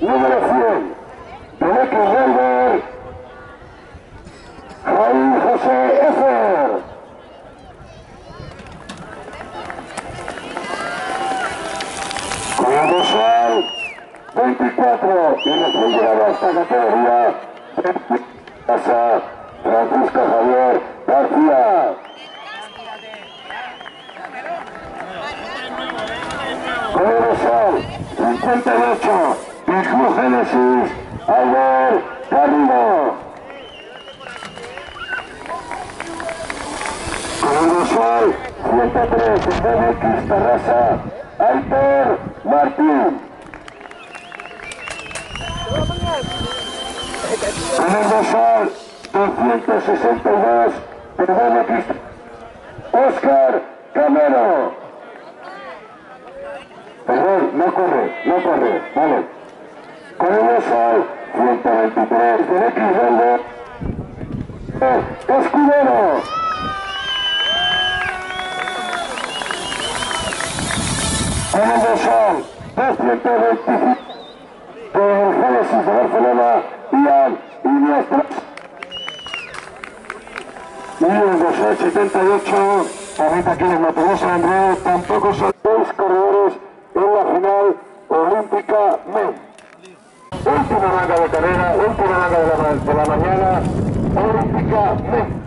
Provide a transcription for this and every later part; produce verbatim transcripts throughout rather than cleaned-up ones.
número cien, del X-Rider, Jaime José Efer. Con el dorsal veinticuatro y recién llegado a esta categoría, pasa Francisco Javier García. Con el dorsal cincuenta y ocho, del Club Génesis, Albert Garrido. Con el dorsal ciento tres, del B M X Terrassa, Aitor Martín. Con el dorsal doscientos sesenta y dos, del B M X Oscar Camero. Perdón, no corre, no corre, vale. Con el dorsal ciento veintitrés, del X-Rider, Escudero. Con el dorsal doscientos veinticinco, del Génesis de Barcelona, Ian Iniestra. Y el dorsal setenta y ocho, ahorita aquí en Matogrosa Andrés, tampoco son seis corredores en la final olímpica men. Última manga de carrera, última manga de la, de la mañana, olímpica men.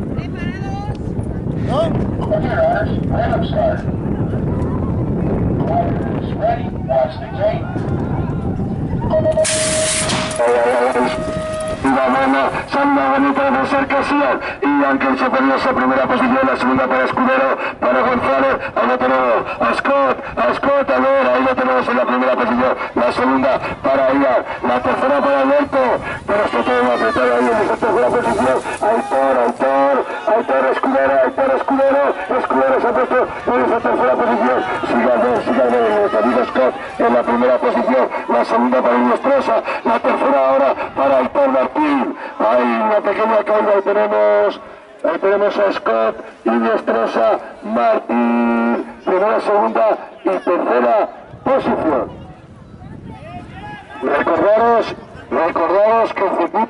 La buena, salva bonita de cercación y aunque se perdió esa primera posición, la segunda para Escudero, para González, ahí lo tenemos, a Scott, a Scott, a ver, ahí lo tenemos en la primera posición, la segunda para Ian, la tercera para Alberto, pero está todo apretado ahí en esa tercera posición, Aitor, Aitor, Aitor Escudero, Aitor Escudero, Escudero se ha puesto en esa tercera posición, siga bien, siga bien, el David Scott en la primera posición, la segunda para Iniestrosa, la tercera ahora para Aitor Martín. Hay una pequeña caída, ahí tenemos, ahí tenemos a Scott, Iniestrosa, Martín, primera, segunda y tercera posición. Recordaros, recordaros que el